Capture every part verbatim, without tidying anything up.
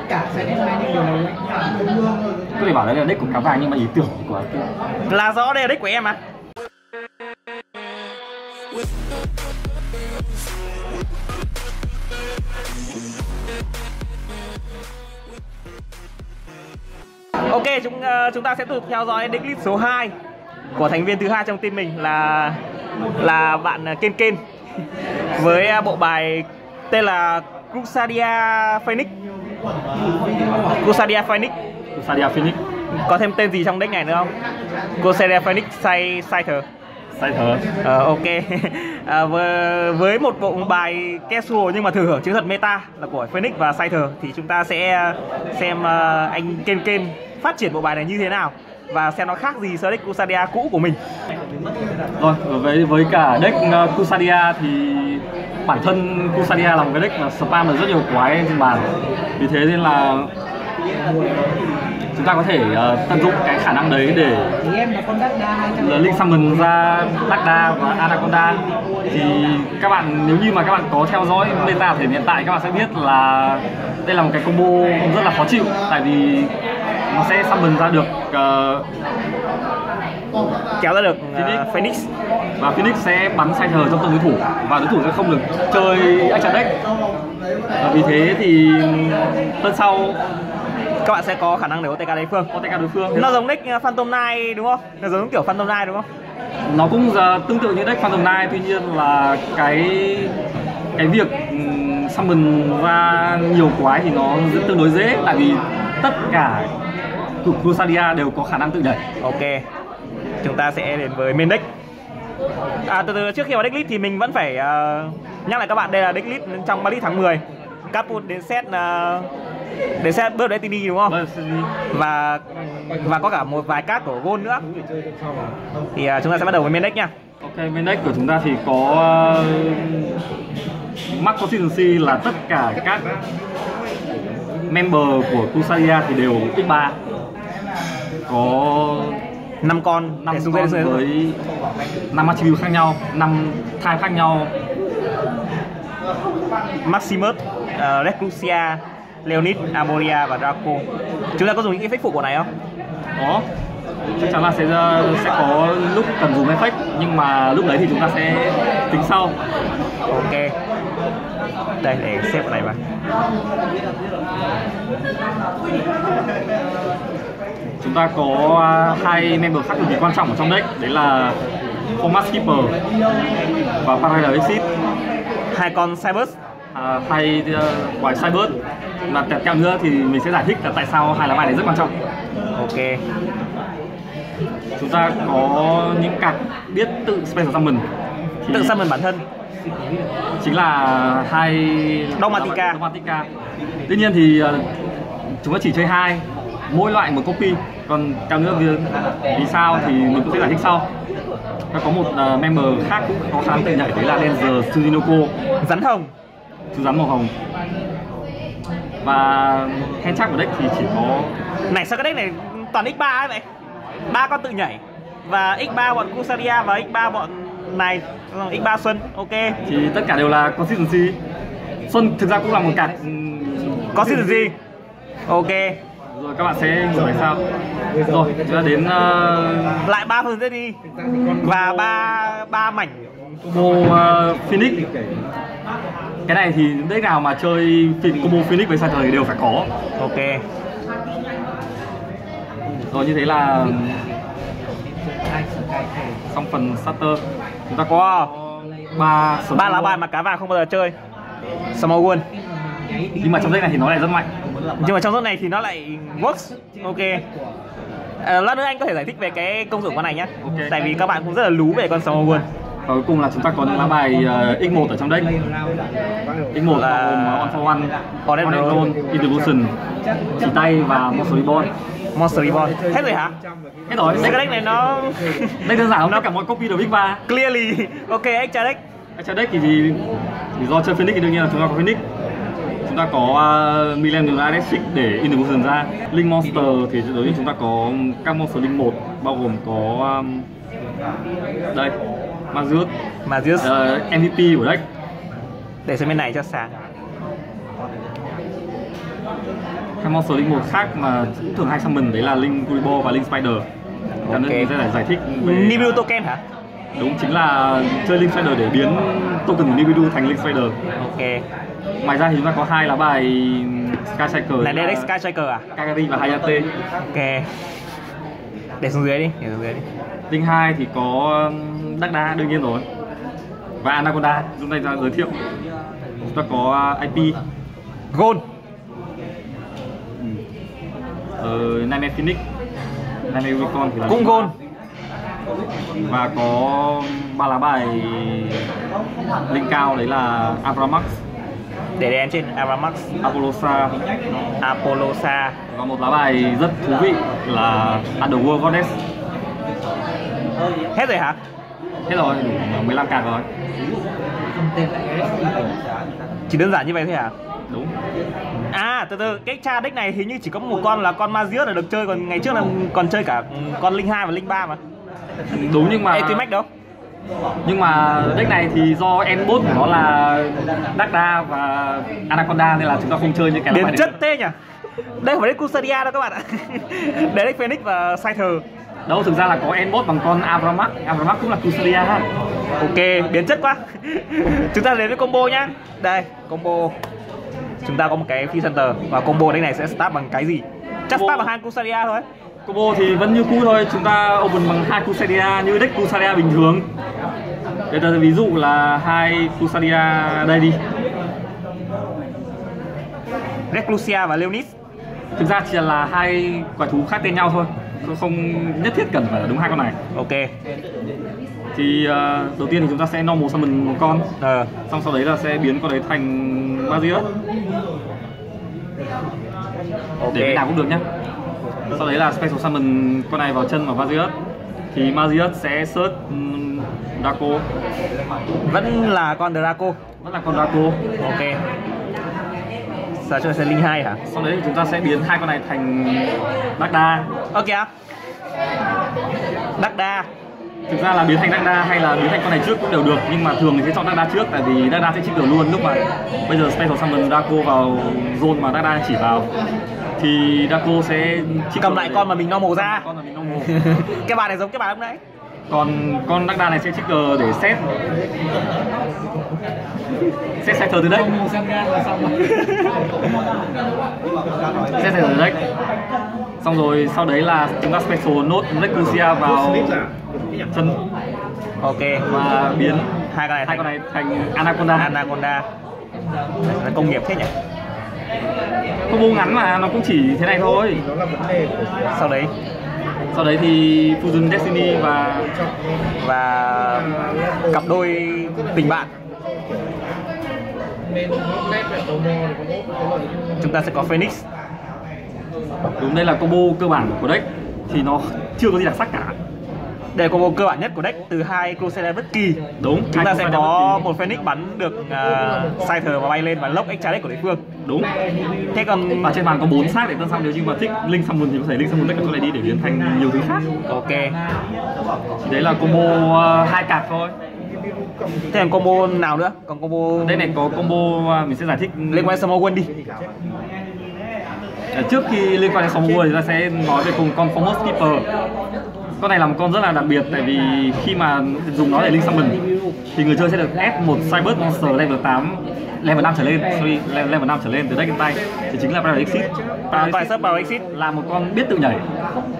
cả sẽ đem hai những điều này. Có thể bảo đấy là deck của cá vàng nhưng mà ý tưởng của là rõ đây là deck của em mà. Ok, chúng uh, chúng ta sẽ tiếp tục theo dõi deck list số hai của thành viên thứ hai trong team mình là là bạn Ken Ken với bộ bài tên là Crusadia Phoenix. Crusadia Phoenix. Crusadia Phoenix. Có thêm tên gì trong deck này nữa không? Crusadia Phoenix Sai Scyther. Scyther. Ờ, ok. À, với, với một bộ bài casual nhưng mà thừa hưởng chiến thuật meta là của Phoenix và Scyther thì chúng ta sẽ xem uh, anh Ken Ken phát triển bộ bài này như thế nào và xem nó khác gì so với deck Crusadia cũ của mình. Rồi, với với cả deck uh, Crusadia thì bản thân Crusadia là một cái deck mà spam được rất nhiều quái trên bàn. Vì thế nên là chúng ta có thể uh, tận dụng cái khả năng đấy để Link Summon ra Dagda và Anaconda. Thì các bạn, nếu như mà các bạn có theo dõi meta thời điểm hiện tại, các bạn sẽ biết là đây là một cái combo rất là khó chịu. Tại vì nó sẽ summon ra được uh, kéo ra được Phoenix. Uh, Phoenix và Phoenix sẽ bắn Scyther trong từng đối thủ và đối thủ sẽ không được chơi extra deck. Và vì thế thì tân sau các bạn sẽ có khả năng để ô tê ca đối phương. ô tê ca đối phương. Nó giống deck Phantom Knight đúng không? Nó giống kiểu Phantom Knight đúng không? Nó cũng uh, tương tự như deck Phantom Knight, tuy nhiên là cái cái việc um, summon ra nhiều quái thì nó tương đối dễ, tại vì tất cả Crusadia đều có khả năng tự đẩy. Ok, chúng ta sẽ đến với main deck. À, từ từ trước khi vào deck list thì mình vẫn phải uh, nhắc lại các bạn, đây là deck list trong ba list tháng mười. Caput đến set uh, đến set bớt ét tê đê đúng không? Và và có cả một vài card của Gold nữa. Thì uh, chúng ta sẽ bắt đầu với main deck nha. Ok, main deck của chúng ta thì có uh, Max Consistency là tất cả các member của Crusadia thì đều x ba. Có năm con, năm con với năm attribute khác nhau, năm type khác nhau. Maximus, uh, Reclusia, Leonid, Amoria và Draco. Chúng ta có dùng những effect phụ của này không? Có. Chắc chắn là sẽ sẽ có lúc cần dùng effect, nhưng mà lúc đấy thì chúng ta sẽ tính sau. Ok. Đây, để xếp cái này vào. Chúng ta có hai member khác cực kỳ quan trọng ở trong deck, đấy là Format Skipper và Parallel Exit. Hai con Cybers. À, hay uh, quái Cybers. Mà tiếp theo nữa thì mình sẽ giải thích là tại sao hai lá bài này rất quan trọng. Ok. Chúng ta có những card biết tự Special Summon. Tự summon bản thân. Chính là hai Dogmatica. Dogmatica. Tuy nhiên thì uh, chúng ta chỉ chơi hai, mỗi loại một copy. Còn theo nữa vì, vì sao thì mình cũng sẽ giải thích sau. Nó có một uh, member khác cũng có khả năng tự nhảy, đấy là Danger Tsuzinoko, rắn hồng, chú rắn màu hồng. Và hand chắc của deck thì chỉ có này, sao cái deck này toàn x ba ấy vậy? Ba con tự nhảy và x ba bọn Crusadia và x ba bọn này, x ba Xuân. Ok. Thì tất cả đều là consistency. Xuân thực ra cũng là một card consistency. Ok. Rồi các bạn sẽ hiểu tại sao. Rồi chúng ta đến uh... lại ba phần đi và ba ba mảnh combo uh, Phoenix. Cái này thì deck nào mà chơi combo Phoenix với Scyther thì đều phải có. Ok. Rồi như thế là xong phần starter. Chúng ta có ba ba lá bài mà cá vàng không bao giờ chơi. Small World. Nhưng mà trong deck này thì nó lại rất mạnh. Nhưng mà trong deck này thì nó lại works. Ok. À, lát nữa anh có thể giải thích về cái công dụng con này nhé. Okay. Tại vì các bạn cũng rất là lú về con Small World. Và cuối cùng là chúng ta có những lá bài uh, ích một ở trong deck. ích một là gồm One for One, One and Roll, Intervolution, chỉ tay và Monster Reborn. Monster Reborn. Hết rồi hả? Hết rồi. Đây cái deck này nó deck đơn giản không? Tất cả mọi copy đều ích ba. Clearly. Ok, extra deck. Extra deck thì vì, vì do chơi Phoenix thì đương nhiên là chúng ta có Phoenix. Chúng ta có uh, Millennium Electric để Intervolution ra. Link Monster thì đối với chúng ta có các monster Link một, bao gồm có um, đây Magius, Magius. Uh, em vê pê của deck. Để sang bên này cho sáng. Hai monster linh một khác mà cũng thường hay summon đấy là Link Kuribo và Link Spider. Cả nước mình sẽ phải giải thích về Nibiru token hả? Đúng, chính là chơi Link Spider để biến token của Nibiru thành Link Spider. Ok. Ngoài ra thì chúng ta có hai lá bài Sky Striker. Là Direct Sky Striker à? Kagari và Hayate. Ok. Để xuống dưới đi, để xuống dưới đi. Link hai thì có Darkda đương nhiên rồi. Và Anaconda, chúng ta ra giới thiệu. Chúng ta có i pê Gold. Ờ, Nightmare Phoenix, Nightmare Unicorn thì là cũng Gold. Và có ba lá bài Link cao đấy là Avramax, để đen trên Avramax, Apollosa, Apollosa. và một lá bài rất thú vị là Underworld Goddess. Hết rồi hả? Hết rồi, đủ mười lăm card rồi. Chỉ đơn giản như vậy thôi hả? Đúng. À, từ từ, cái cha deck này hình như chỉ có một con là con Magius là được chơi, còn ngày trước là còn chơi cả con Link hai và Link ba mà. Đúng, nhưng mà Etimax đâu? Nhưng mà deck này thì do endboss của nó là Darkda và Anaconda nên là chúng ta không chơi những cái Điền lá bài chất thế nhỉ? Đây không phải deck Custodia đâu các bạn ạ. Đây deck Phoenix và Scyther. Đâu, thực ra là có endboss bằng con Avramax. Avramax cũng là Custodia. Ok, biến chất quá. Chúng ta đến với combo nhá. Đây, combo. Chúng ta có một cái Free Center và combo deck này sẽ start bằng cái gì? Chắc start bằng hai Custodia thôi. Combo thì vẫn như cũ thôi, chúng ta open bằng hai Custodia như deck Custodia bình thường. Để ta ví dụ là hai Custodia đây đi. Reclusia và Leonis. Thực ra chỉ là hai quả thú khác tên nhau thôi, không nhất thiết cần phải là đúng hai con này. Ok. Thì uh, đầu tiên thì chúng ta sẽ normal summon một con, ờ. xong sau đấy là sẽ biến con đấy thành Magius. Ok. Để cái nào cũng được nhá. Sau đấy là special summon con này vào chân vào Magius. Thì Magius sẽ search um, Draco. Vẫn là con Draco. Vẫn là con Draco. Ok. Sao cho sẽ Link hai hả? Sau đấy thì chúng ta sẽ biến hai con này thành Darkda. Ok. Darkda. Thực ra là biến thành Darkda hay là biến thành con này trước cũng đều được, nhưng mà thường thì sẽ chọn Darkda trước, tại vì Darkda sẽ trigger luôn lúc mà bây giờ special summon Draco vào zone mà Darkda chỉ vào thì Draco sẽ cầm lại con mà mình normal ra. Con mà mình normal. Cái bài này giống cái bài lúc nãy. Còn con Darkda này sẽ trigger để set set Scyther từ deck. Set Scyther từ deck. Xong rồi sau đấy là chúng ta special nốt Reclusia vào chân. Ok. Và biến hai con này hai con này thành Anaconda. Anaconda. Là công nghiệp thế nhỉ? Combo ngắn mà nó cũng chỉ thế này thôi. Sau đấy Sau đấy thì Fusion Destiny và và cặp đôi tình bạn. Chúng ta sẽ có Phoenix. Đúng, đây là combo cơ bản của deck thì nó chưa có gì đặc sắc cả. Đây là combo cơ bản nhất của deck từ hai Crusader bất kỳ. Đúng, chúng ta sẽ có một Phoenix bắn được uh, Scyther và bay lên và lốc extra deck của đối phương. Đúng. Thế còn và trên bàn có bốn xác để tân xong, nếu như mà thích Link summon thì có thể Link summon deck ở chỗ này đi để biến thành nhiều thứ khác. Ok. Thì đấy là combo uh, hai card thôi. Thế còn combo nào nữa? Còn combo đây này có combo uh, mình sẽ giải thích liên quan đến Summer World đi. Trước khi liên quan đến Summer World thì ta sẽ nói về cùng con Formos Keeper. Con này là một con rất là đặc biệt, tại vì khi mà dùng nó để Link summon thì người chơi sẽ được ép một Cyber Monster level tám, level năm trở lên, sorry, level năm trở lên từ deck đến tay, thì chính là Paradise Exit. Paradise Exit là một con biết tự nhảy.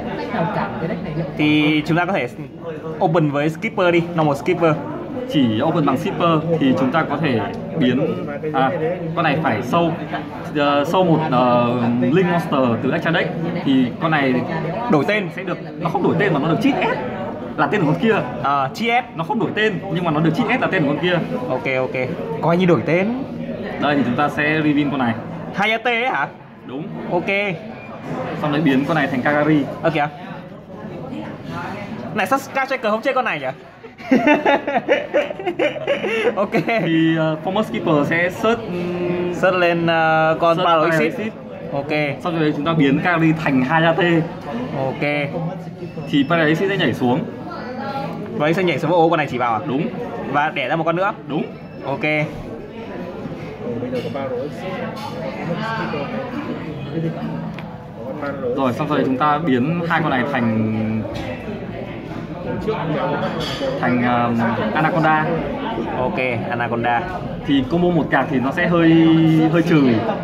Thì chúng ta có thể open với Skipper đi, normal Skipper. Chỉ open bằng Skipper thì chúng ta có thể biến à, con này phải sâu uh, sâu một uh, Link Monster từ extra deck thì con này đổi tên sẽ được, nó không đổi tên mà nó được cheat S là tên của con kia. À, cheat S nó không đổi tên nhưng mà nó được cheat S là tên của con kia. Ok ok, coi như đổi tên. Đây thì chúng ta sẽ reveal con này Hayate ấy hả? Đúng. Ok. Xong đấy biến con này thành Kagari. Ok. Này sao Sky Striker không chơi con này nhỉ? Ok. Thì uh, Former Skipper sẽ search um, search lên uh, con Paradise Exit. Ok. Sau đấy chúng ta biến Kagari thành Hayate. Ok. Thì Paradise Exit sẽ nhảy xuống. Và anh sẽ nhảy xuống ô con này chỉ vào à? Đúng. Và đẻ ra một con nữa. Đúng. Ok. Rồi xong rồi chúng ta biến hai con này thành thành uh, Anaconda. Ok, Anaconda. Thì combo một card thì nó sẽ hơi hơi trừ.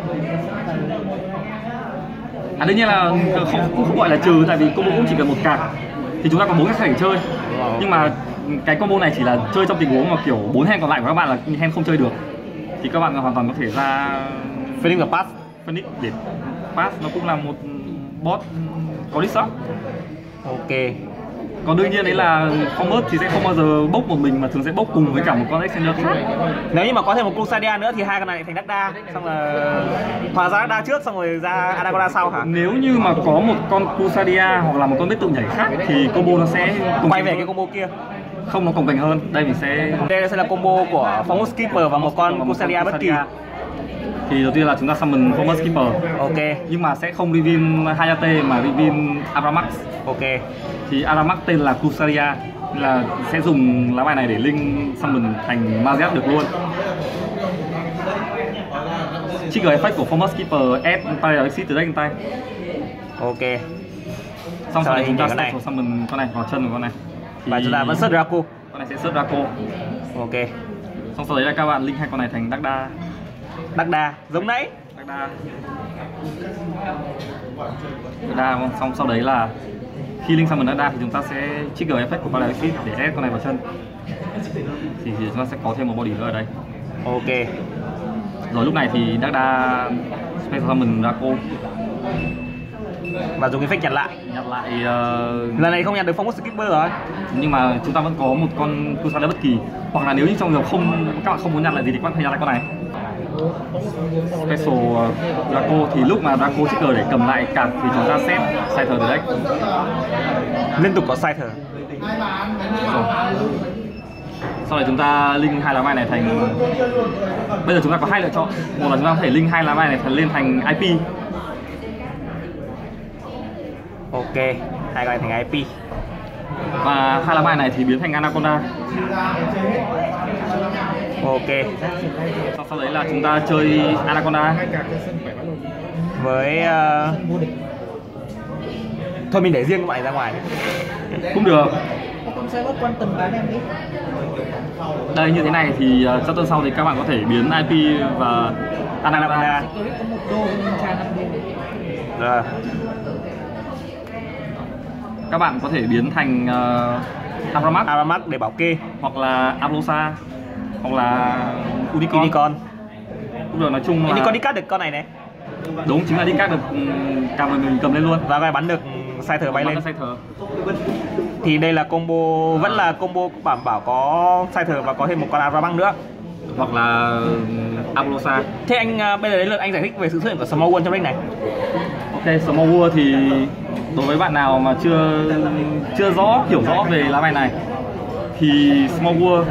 À đương nhiên là không cũng không gọi là trừ, tại vì combo cũng chỉ cần một card. Thì chúng ta có bốn cách để chơi. Nhưng mà cái combo này chỉ là chơi trong tình huống mà kiểu bốn hand còn lại của các bạn là hand không chơi được. Thì các bạn hoàn toàn có thể ra Phoenix và Pass. Phoenix để Pass nó cũng là một bot có đi sóc. Ok. Còn đương nhiên đấy là Commerce thì sẽ không bao giờ bốc một mình mà thường sẽ bốc cùng với cả một con Exchanger khác. Nếu như mà có thêm một Crusadia nữa thì hai con này thành Dagda, xong là hòa ra Dagda trước xong rồi ra Anaconda sau hả? Nếu như mà có một con Crusadia hoặc là một con biết tự nhảy khác thì combo nó sẽ quay về cái combo kia. Không, nó cồng kềnh hơn. Đây mình sẽ đây sẽ là combo của Formus Skipper và một con Crusadia bất kỳ. Thì đầu tiên là chúng ta summon Formus Skipper. Ok. Nhưng mà sẽ không reveal Hayate mà reveal Aramax. Ok. Thì Aramax tên là Crusadia, là sẽ dùng lá bài này để link summon thành Magic được luôn. Trigger effect của Formus Skipper add Parallel Exit từ deck tay. Ok. Xong sau đấy chúng ta sẽ summon con này vào chân của con này. Thì... và chúng ta vẫn search Draco. Con này sẽ search Draco. Ok. Xong sau đấy là các bạn link hai con này thành Dagda. Dagda giống nãy. Dagda. Dagda. Xong sau đấy là khi link summon Dagda thì chúng ta sẽ trigger effect của Parallel Exit để add con này vào chân. Thì, thì chúng ta sẽ có thêm một body nữa ở đây. Ok. Rồi lúc này thì Dagda special summon Draco. Và dùng cái effect nhặt lại. Nhặt lại uh... lần này không nhặt được Formus Skipper rồi. Nhưng mà chúng ta vẫn có một con Crusader bất kỳ. Hoặc là nếu như trong trường không các bạn không muốn nhặt lại gì thì các bạn có thể nhặt lại con này. Special uh, Draco thì lúc mà Draco trigger để cầm lại card thì chúng ta set Scyther từ deck. Liên tục có Scyther. Sau này chúng ta link hai lá bài này thành. Bây giờ chúng ta có hai lựa chọn. Một là chúng ta có thể link hai lá bài này lên thành i pê. Ok, hai cái thành i pê. Và hai lá bài này thì biến thành Anaconda. Ok. Sau, sau đấy là chúng ta chơi Anaconda với uh... thôi mình để riêng các bạn ra ngoài cũng được. Con sẽ bất quan tâm bán em đi. Đây như thế này thì uh, trong tuần sau thì các bạn có thể biến i pê và Anaconda. Rồi. Các bạn có thể biến thành uh, Aramax, Aramax để bảo kê, hoặc là Ablosa, hoặc là Unicorn. Unicorn. Cũng được, nói chung là Unicorn đi cắt được con này này. Đúng, chính là đi cắt được cầm rồi mình cầm lên luôn. Và cái bắn được Scyther bay lên. Thì đây là combo, vẫn là combo bảo bảo có Scyther và có thêm một con Aramax nữa. Hoặc là Ablosa. Thế anh uh, bây giờ đến lượt anh giải thích về sự xuất hiện của Small World trong deck này. Ok, Small World thì đối với bạn nào mà chưa chưa rõ hiểu rõ về lá bài này thì Small World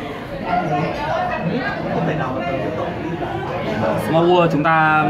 Small World chúng ta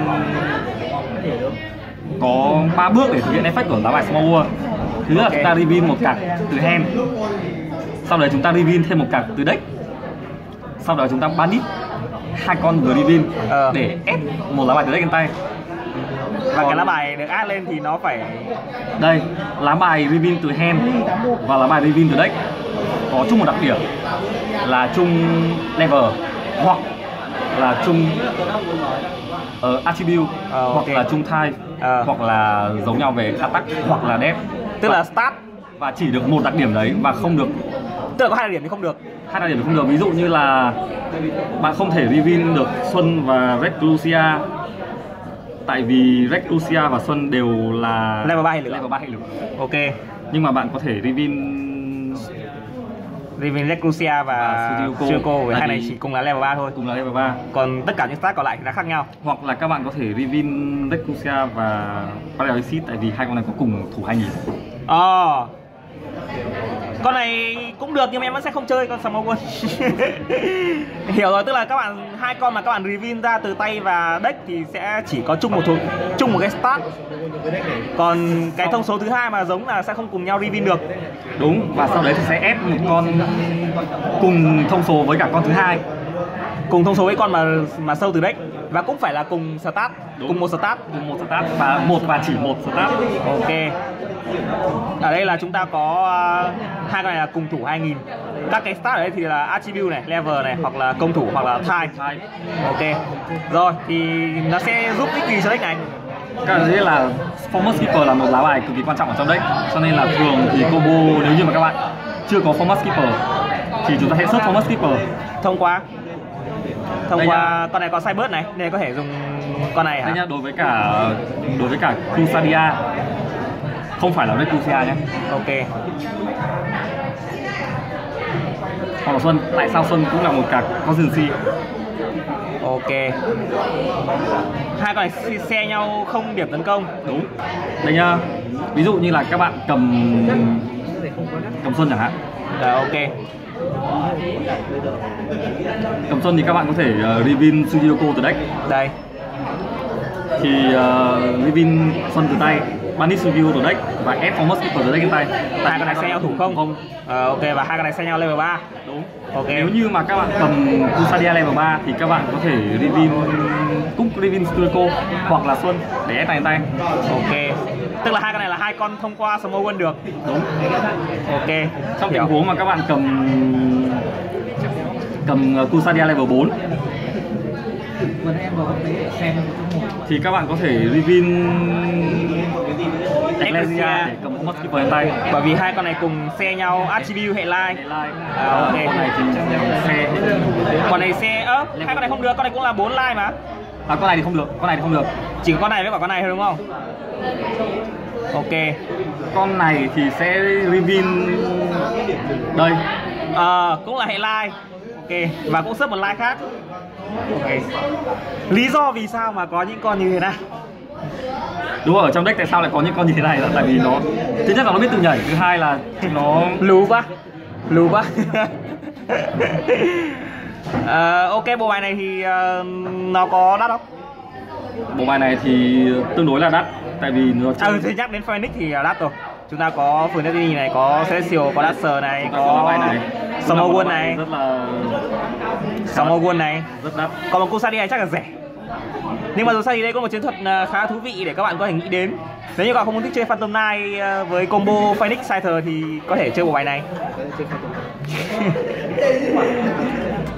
có ba bước để thực hiện effect của lá bài Small World. Thứ nhất là chúng ta reveal một card từ hand, sau đấy chúng ta reveal thêm một card từ deck, sau đó chúng ta bandit hai con vừa reveal ờ. để ép một lá bài từ deck trên tay. Và còn cái lá bài được add lên thì nó phải đây, lá bài reveal từ hand và lá bài reveal từ deck có chung một đặc điểm là chung level hoặc là chung uh, attribute ờ, hoặc okay. là chung type ờ. hoặc là giống nhau về attack hoặc là depth, tức và, là start và chỉ được một đặc điểm đấy và không được, tức là có hai đặc điểm thì không được, hai đặc điểm thì không được. Ví dụ như là bạn không thể reveal được Xuân và Reclusia, tại vì Reclusia và Xuân đều là level ba hệ lực. Level ba hệ lực. Ok. Nhưng mà bạn có thể reveal reveal Reclusia và Suiko với hai này chỉ cùng là level ba thôi. Cùng là level ba. Còn tất cả những stat còn lại thì đã khác nhau. Hoặc là các bạn có thể reveal Reclusia và Parallel Exit, tại vì hai con này có cùng thủ hai nghìn. Ờ. Oh. Con này cũng được nhưng mà em vẫn sẽ không chơi con Small World. Hiểu rồi, tức là các bạn hai con mà các bạn reveal ra từ tay và deck thì sẽ chỉ có chung một thuộc, chung một cái start. Còn cái thông số thứ hai mà giống là sẽ không cùng nhau reveal được. Đúng, và sau đấy thì sẽ ép một con cùng thông số với cả con thứ hai. cùng thông số với con mà mà sâu từ deck và cũng phải là cùng start, Đúng. cùng một start, cùng một start và một và chỉ một start. Ok. Ở đây là chúng ta có uh, hai con này là cùng thủ hai nghìn. Các cái start ở đây thì là attribute này, level này, hoặc là công thủ hoặc là type. Ok. Rồi thì nó sẽ giúp ích gì cho deck này. Các bạn biết là Former Skipper là một lá bài cực kỳ quan trọng ở trong deck, cho nên là thường thì combo nếu như mà các bạn chưa có Former Skipper thì chúng ta sẽ search Former Skipper Thông qua thông Đây qua nha. con này có Cybert này nên có thể dùng con này hả? Đây nhá, đối với cả đối với cả Crusadia không phải là deck Crusadia nhé. Ok. Hoặc là Xuân, tại sao Xuân cũng là một cả Constancy. Ok. Hai con này xe nhau không điểm tấn công. Đúng. Đây nhá, ví dụ như là các bạn cầm cầm Xuân chẳng hạn. Rồi ok. Cầm Xuân thì các bạn có thể uh, reveal Sudioko từ deck. Đây. Thì uh, reveal Xuân từ tay, banish Sudioko từ deck và ép Former Skipper từ deck trên tay. Hai con này xe nhau thủ không? Không. Ờ, ok, và hai con này xe nhau level ba. Đúng. Ok. Nếu như mà các bạn cầm Crusadia level ba thì các bạn có thể reveal cũng reveal Sudioko hoặc là Xuân để ép tay trên tay. Ok. Tức là hai con này là hai con thông qua Smogon được. Đúng. Ok. Trong Hiểu. tình huống mà các bạn cầm cầm Crusadia level bốn Vừa nãy em vừa thấy xem một thì các bạn có thể reveal Ecclesia để cầm Former Skipper trên tay. Bởi vì hai con này cùng xe nhau attribute hệ line. À, ok. Con này thì xe Con này xe ớ, hai con này không được, con này cũng là bốn line mà. À, con này thì không được, con này thì không được. Chỉ có con này với cả con này thôi đúng không? Ok. Con này thì sẽ reveal đây. Ờ, à, cũng là hệ line. Ok, và cũng sắp một line khác. Ok. Lý do vì sao mà có những con như thế này? Đúng rồi, ở trong deck tại sao lại có những con như thế này là tại vì nó thứ nhất là nó biết tự nhảy, thứ hai là nó Lú quá. Lú quá. À, ok, bộ bài này thì uh, nó có đắt không? bộ bài này thì tương đối là đắt tại vì nó À, ừ, thì nhắc đến Phoenix thì đắt rồi. Chúng ta có Fnatic này, có Celestial, có Dasher này, có bài này Smogon này, rất là Smogon này, rất đắt. còn một Crusadia chắc là rẻ. Nhưng mà dù sao thì đây có một chiến thuật khá thú vị để các bạn có thể nghĩ đến. Nếu như các bạn không muốn thích chơi Phantom Knight với combo Phoenix Scyther thì có thể chơi bộ bài này.